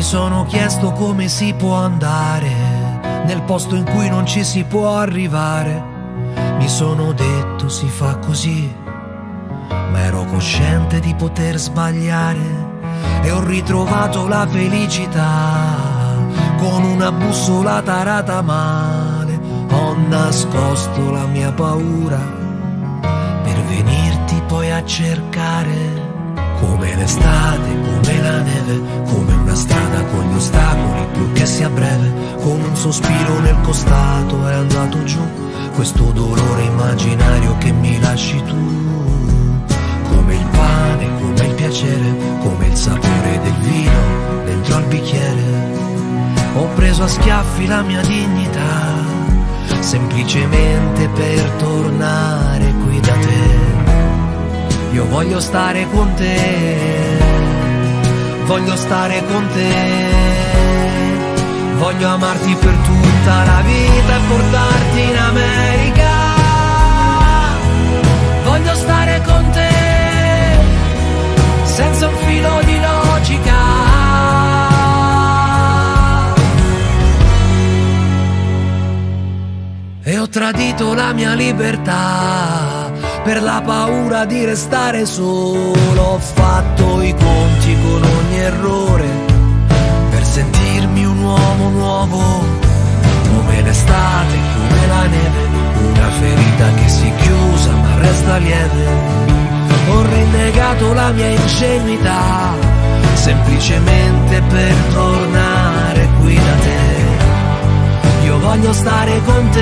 sono chiesto come si può andare nel posto in cui non ci si può arrivare. Mi sono detto si fa così, ma ero cosciente di poter sbagliare. E ho ritrovato la felicità con una bussola tarata male. Ho nascosto la mia paura per venirti poi a cercare. Come l'estate, come la neve, come una strada con gli ostacoli, purché sia breve. Come un sospiro nel costato è andato giù questo dolore immaginario che mi lasci tu. Come il pane, come il piacere, come il sapore del vino dentro al bicchiere. Ho preso a schiaffi la mia dignità, semplicemente per tornare qui da te. Io voglio stare con te, voglio stare con te, voglio amarti per tutta la vita e portarti in America. Voglio stare con te, senza un filo di logica. E ho tradito la mia libertà per la paura di restare solo. Ho fatto i conti con ogni errore per sentirmi un uomo nuovo. Come l'estate, come la neve, una ferita che si chiusa ma resta lieve. Ho rinnegato la mia ingenuità semplicemente per tornare qui da te. Io voglio stare con te,